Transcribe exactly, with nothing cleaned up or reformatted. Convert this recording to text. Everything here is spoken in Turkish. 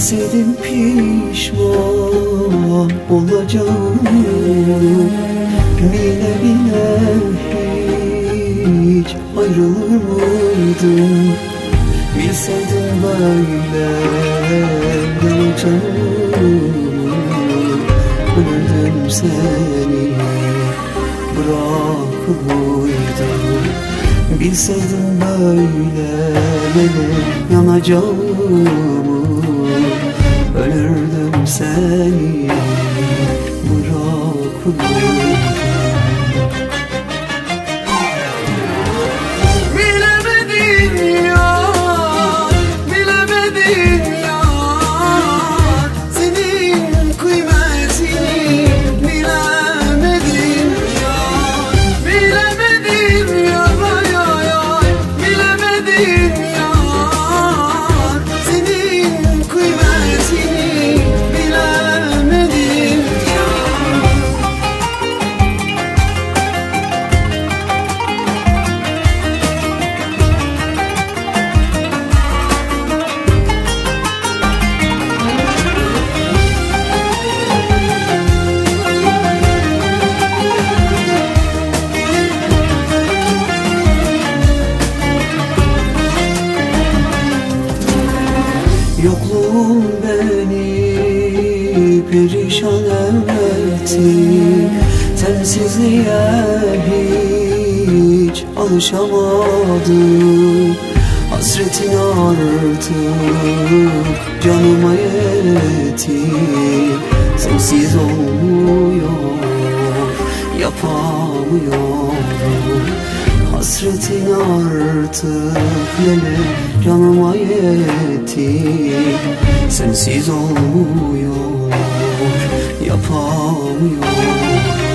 Bilseydim pişman olacağım, bile bile hiç ayrılır mıydım? Bilseydim böyle olacağım, ölürdüm seni bırakır mıydım? Bilseydim böyle yanacağımı, ölürdüm seni bırakır mıydım? Yokluğun beni perişan etti, sensizliğe hiç alışamadım. Hasretin artık canıma yetti, sensiz olmuyor, yapamıyorum. Hasretin artık lele canıma yetti, sensiz olmuyor, yapamıyorum.